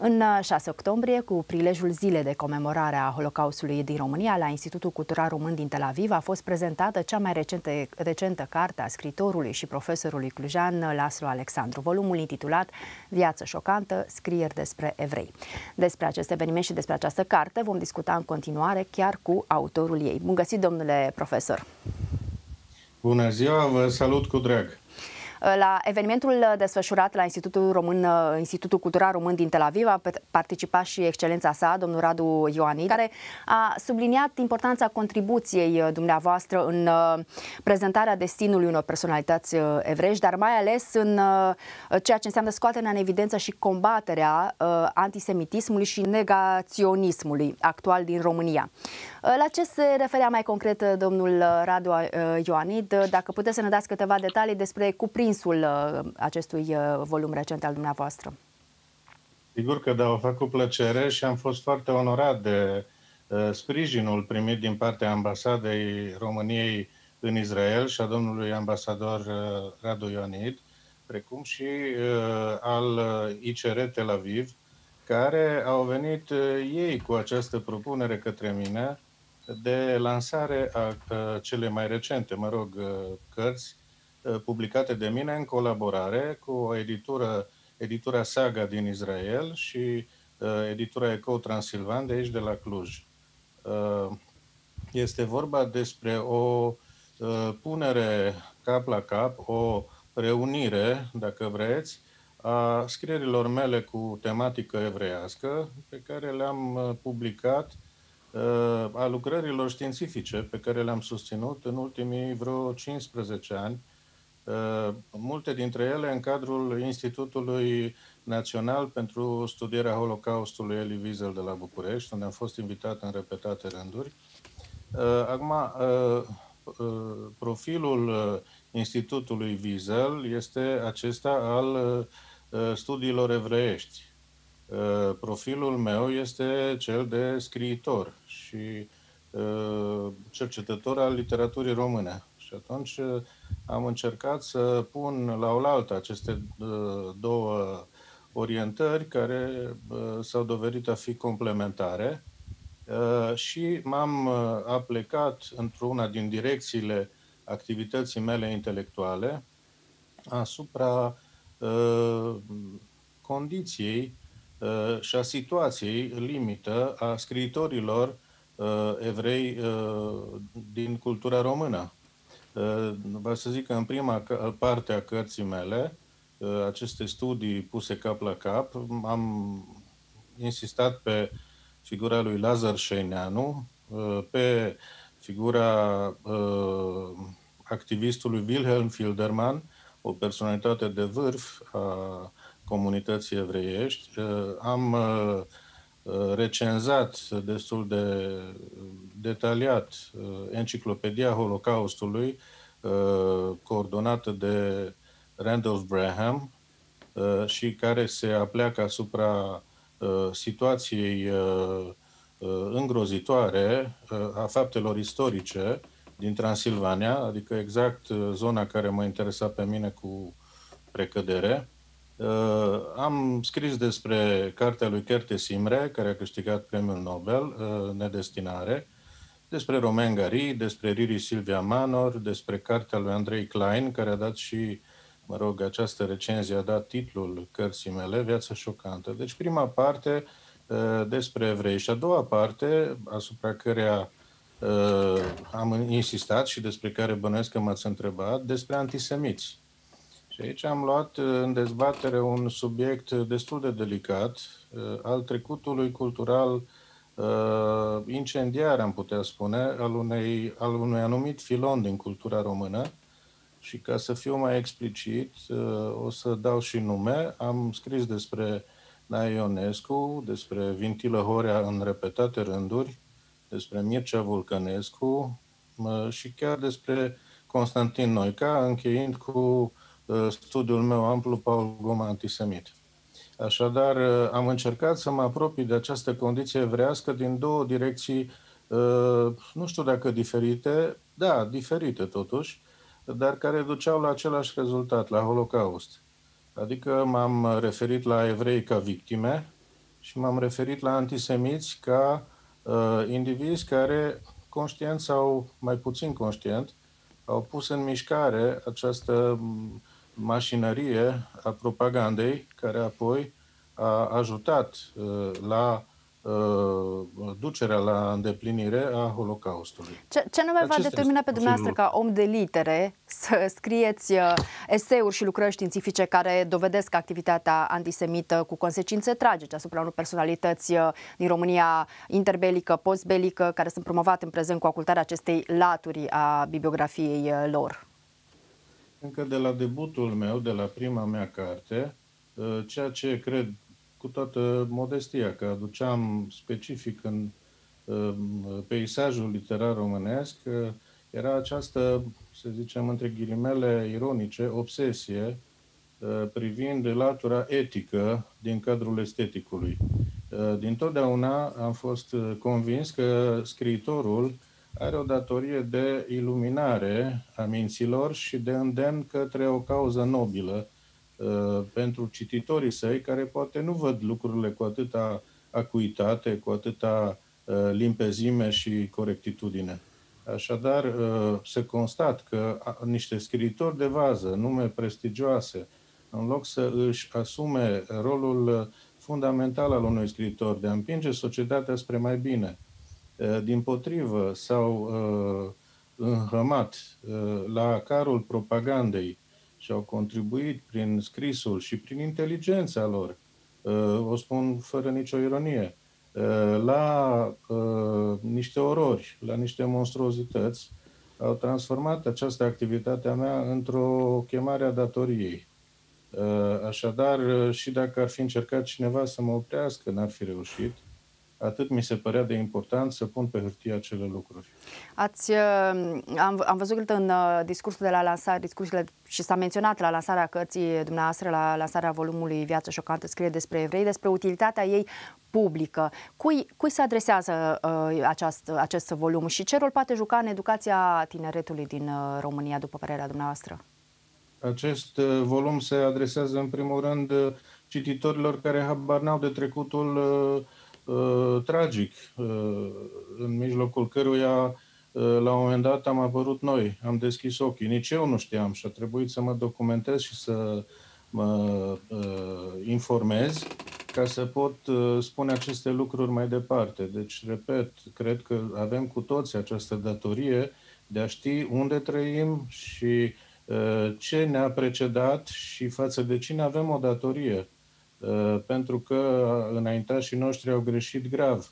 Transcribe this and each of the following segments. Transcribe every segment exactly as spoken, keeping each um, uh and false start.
În șase octombrie, cu prilejul zilei de comemorare a Holocaustului din România, la Institutul Cultural Român din Tel Aviv a fost prezentată cea mai recentă, recentă carte a scriitorului și profesorului clujan Laszlo Alexandru, volumul intitulat Viață șocantă, scrieri despre evrei. Despre acest eveniment și despre această carte vom discuta în continuare chiar cu autorul ei. Bun găsit, domnule profesor! Bună ziua, vă salut cu drag! La evenimentul desfășurat la Institutul, Român, Institutul Cultural Român din Tel Aviv a participat și excelența sa, domnul Radu Ioanid, care a subliniat importanța contribuției dumneavoastră în prezentarea destinului unor personalități evreiești, dar mai ales în ceea ce înseamnă scoaterea în evidență și combaterea antisemitismului și negaționismului actual din România. La ce se referea mai concret domnul Radu Ioanid? Dacă puteți să ne dați câteva detalii despre cuprinsul acestui volum recent al dumneavoastră. Sigur că da, o fac cu plăcere și am fost foarte onorat de uh, sprijinul primit din partea Ambasadei României în Israel și a domnului ambasador uh, Radu Ioanid, precum și uh, al I C R Tel Aviv, care au venit uh, ei cu această propunere către mine de lansare a uh, cele mai recente, mă rog, uh, cărți publicate de mine în colaborare cu o editură, editura Saga din Israel și uh, editura Ecou Transilvan de aici, de la Cluj. Uh, este vorba despre o uh, punere cap la cap, o reunire, dacă vreți, a scrierilor mele cu tematică evreiască, pe care le-am publicat, uh, a lucrărilor științifice pe care le-am susținut în ultimii vreo cincisprezece ani, Uh, multe dintre ele în cadrul Institutului Național pentru Studierea Holocaustului Elie Wiesel de la București, unde am fost invitat în repetate rânduri. Uh, acum, uh, uh, profilul Institutului Wiesel este acesta al uh, studiilor evreiești. Uh, profilul meu este cel de scriitor și uh, cercetător al literaturii române. Și atunci am încercat să pun la oaltă aceste două orientări care s-au dovedit a fi complementare și m-am aplecat într-una din direcțiile activității mele intelectuale asupra condiției și a situației limită a scriitorilor evrei din cultura română. Vreau să zic că în prima parte a cărții mele, aceste studii puse cap la cap, am insistat pe figura lui Lazar Șeineanu, pe figura activistului Wilhelm Filderman, o personalitate de vârf a comunității evreiești. Am recenzat destul de detaliat Enciclopedia Holocaustului, coordonată de Randolph Braham și care se apleacă asupra situației îngrozitoare a faptelor istorice din Transilvania, adică exact zona care mă interesa pe mine cu precădere. Uh, am scris despre cartea lui Kertész Imre, care a câștigat premiul Nobel, uh, Nedestinare, despre Romain Gary, despre Riri Silvia Manor, despre cartea lui Andrei Klein, care a dat și, mă rog, această recenzie a dat titlul cărții mele, Viață șocantă. Deci prima parte uh, despre evrei și a doua parte, asupra căreia uh, am insistat și despre care bănuiesc că m-ați întrebat, despre antisemiți. Și aici am luat în dezbatere un subiect destul de delicat, al trecutului cultural uh, incendiar, am putea spune, al, unei, al unui anumit filon din cultura română. Și ca să fiu mai explicit, uh, o să dau și nume. Am scris despre Nae Ionescu, despre Vintilă Horea în repetate rânduri, despre Mircea Vulcănescu uh, și chiar despre Constantin Noica, încheind cu studiul meu amplu, Paul Goma, antisemit. Așadar, am încercat să mă apropii de această condiție evrească din două direcții, nu știu dacă diferite, da, diferite totuși, dar care duceau la același rezultat, la Holocaust. Adică m-am referit la evrei ca victime și m-am referit la antisemiți ca uh, indivizi care, conștient sau mai puțin conștient, au pus în mișcare această mașinărie a propagandei, care apoi a ajutat uh, la uh, ducerea la îndeplinire a Holocaustului. Ce, ce nu mai va determina pe dumneavoastră ca om de litere să scrieți uh, eseuri și lucrări științifice care dovedesc activitatea antisemită cu consecințe tragice asupra unor personalități uh, din România interbelică, postbelică, care sunt promovate în prezent cu ocultarea acestei laturi a bibliografiei uh, lor? Încă de la debutul meu, de la prima mea carte, uh, ceea ce cred cu toată modestia că aduceam specific în uh, peisajul literar românesc, uh, era această, să zicem, între ghilimele ironice, obsesie uh, privind latura etică din cadrul esteticului. Uh, dintotdeauna am fost convins că scriitorul are o datorie de iluminare a minților și de îndemn către o cauză nobilă uh, pentru cititorii săi, care poate nu văd lucrurile cu atâta acuitate, cu atâta uh, limpezime și corectitudine. Așadar, uh, se constat că a, niște scriitori de vază, nume prestigioase, în loc să își asume rolul fundamental al unui scriitor de a împinge societatea spre mai bine, dimpotrivă s-au uh, înhămat uh, la carul propagandei și au contribuit prin scrisul și prin inteligența lor, uh, o spun fără nicio ironie, uh, la uh, niște orori, la niște monstruozități, au transformat această activitate a mea într-o chemare a datoriei. Uh, așadar, și dacă ar fi încercat cineva să mă oprească, n-ar fi reușit. Atât mi se părea de important să pun pe hârtie acele lucruri. Ați, am, am văzut în discursul de la lansare, discursurile, și s-a menționat la lansarea cărții dumneavoastră, la lansarea volumului Viață șocantă, scrie despre evrei, despre utilitatea ei publică. Cui, cui se adresează uh, aceast, acest volum și ce rol poate juca în educația tineretului din uh, România, după părerea dumneavoastră? Acest uh, volum se adresează în primul rând uh, cititorilor care habar n-au de trecutul uh, Uh, tragic, uh, în mijlocul căruia uh, la un moment dat am apărut noi, am deschis ochii. Nici eu nu știam și a trebuit să mă documentez și să mă uh, informez ca să pot uh, spune aceste lucruri mai departe. Deci, repet, cred că avem cu toții această datorie de a ști unde trăim și uh, ce ne-a precedat și față de cine avem o datorie. Uh, pentru că înaintașii noștri au greșit grav.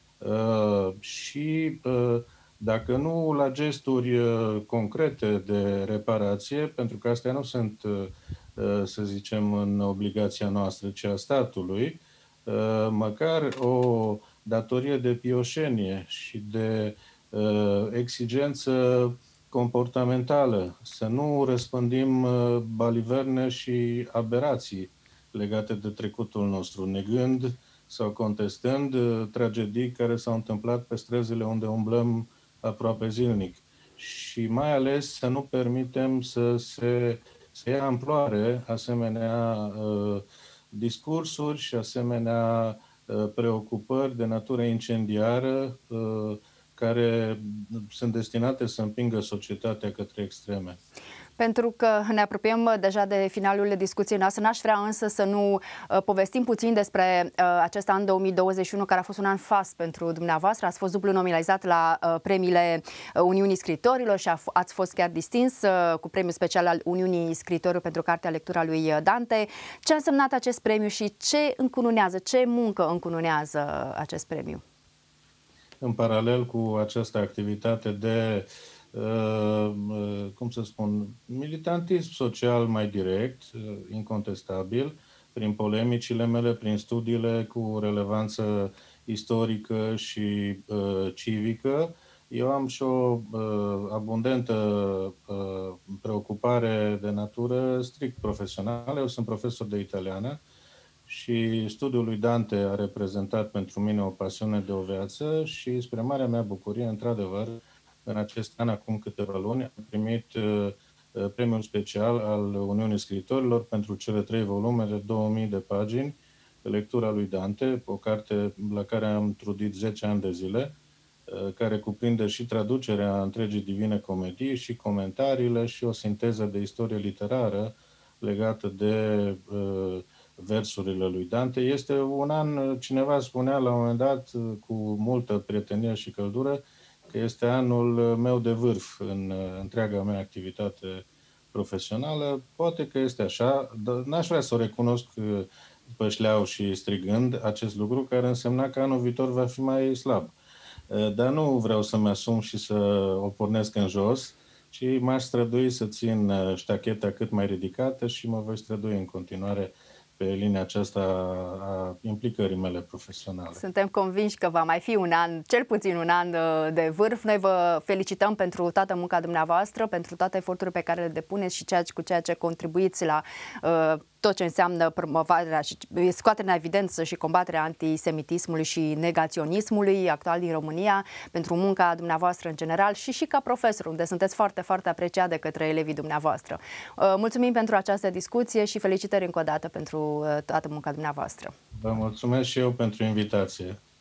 Uh, și uh, dacă nu la gesturi uh, concrete de reparație, pentru că astea nu sunt, uh, să zicem, în obligația noastră, ci a statului, uh, măcar o datorie de pioșenie și de uh, exigență comportamentală, să nu răspândim uh, baliverne și aberații legate de trecutul nostru, negând sau contestând uh, tragedii care s-au întâmplat pe străzile unde umblăm aproape zilnic. Și mai ales să nu permitem să se să ia amploare asemenea uh, discursuri și asemenea uh, preocupări de natură incendiară uh, care sunt destinate să împingă societatea către extreme. Pentru că ne apropiem deja de finalul discuției noastre, n-aș vrea însă să nu uh, povestim puțin despre uh, acest an două mii douăzeci și unu, care a fost un an fast pentru dumneavoastră. Ați fost dublu nominalizat la uh, premiile Uniunii Scriitorilor și ați fost chiar distins uh, cu premiul special al Uniunii Scriitorilor pentru cartea Lectura lui Dante. Ce a însemnat acest premiu și ce încununează, ce muncă încununează acest premiu? În paralel cu această activitate de cum să spun, militantism social mai direct, incontestabil, prin polemicile mele, prin studiile cu relevanță istorică și uh, civică. Eu am și o uh, abundentă uh, preocupare de natură strict profesională. Eu sunt profesor de italiană și studiul lui Dante a reprezentat pentru mine o pasiune de o viață și, spre marea mea bucurie, într-adevăr, în acest an, acum câteva luni, am primit uh, premiul special al Uniunii Scriitorilor pentru cele trei volume de două mii de pagini, lectura lui Dante, o carte la care am trudit zece ani de zile, care cuprinde și traducerea întregii Divine Comedii și comentariile și o sinteză de istorie literară legată de uh, versurile lui Dante. Este un an, cineva spunea la un moment dat, cu multă prietenie și căldură, că este anul meu de vârf în uh, întreaga mea activitate profesională. Poate că este așa, dar n-aș vrea să o recunosc pășleau și strigând acest lucru, care însemna că anul viitor va fi mai slab. Dar nu vreau să-mi asum și să o pornesc în jos, ci m-aș strădui să țin ștacheta cât mai ridicată și mă voi strădui în continuare pe linia aceasta a implicării mele profesionale. Suntem convinși că va mai fi un an, cel puțin un an de vârf. Noi vă felicităm pentru toată munca dumneavoastră, pentru toate eforturile pe care le depuneți și ceea, cu ceea ce contribuiți la uh, tot ce înseamnă promovarea și scoaterea în evidență și combaterea antisemitismului și negaționismului actual din România, pentru munca dumneavoastră în general și și ca profesor, unde sunteți foarte, foarte apreciat de către elevii dumneavoastră. Uh, mulțumim pentru această discuție și felicitări încă o dată pentru uh, toată munca dumneavoastră. Vă mulțumesc și eu pentru invitație.